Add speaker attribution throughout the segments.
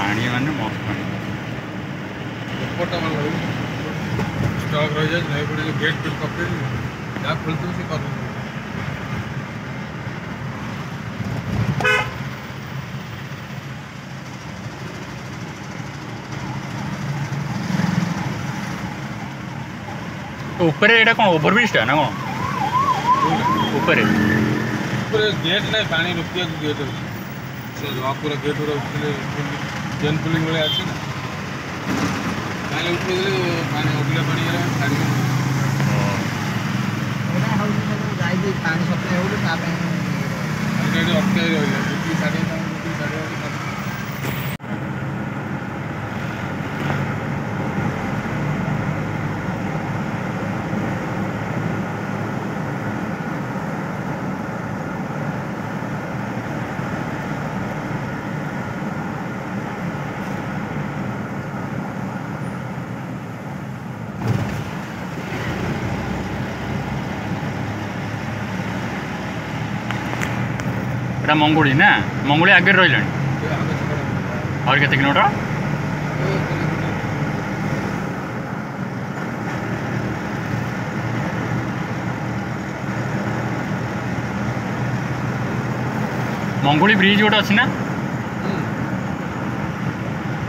Speaker 1: पानी माने मस्त पानी
Speaker 2: स्टॉक रह जाए नहीं पड़े गेट पे पकड़े जहाँ खुलते उसे कर
Speaker 1: ऊपर एटा कौन ओवरब्रिज टा ना कौन ऊपर
Speaker 2: गेट नहीं पानी रुकिया गेट से पूरा गेट जेन पुलिंग वाले अच्छे ना पानी उठे पानी उठले पानी छाड़ी पानी सप्लाई हो अटके रही
Speaker 1: मंगुड़ी ना मंगुड़ी आगे रही और केते किलोमीटर मंगुड़ी ब्रिज गोटे अच्छी ना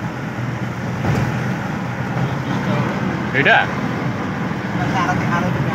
Speaker 1: एटा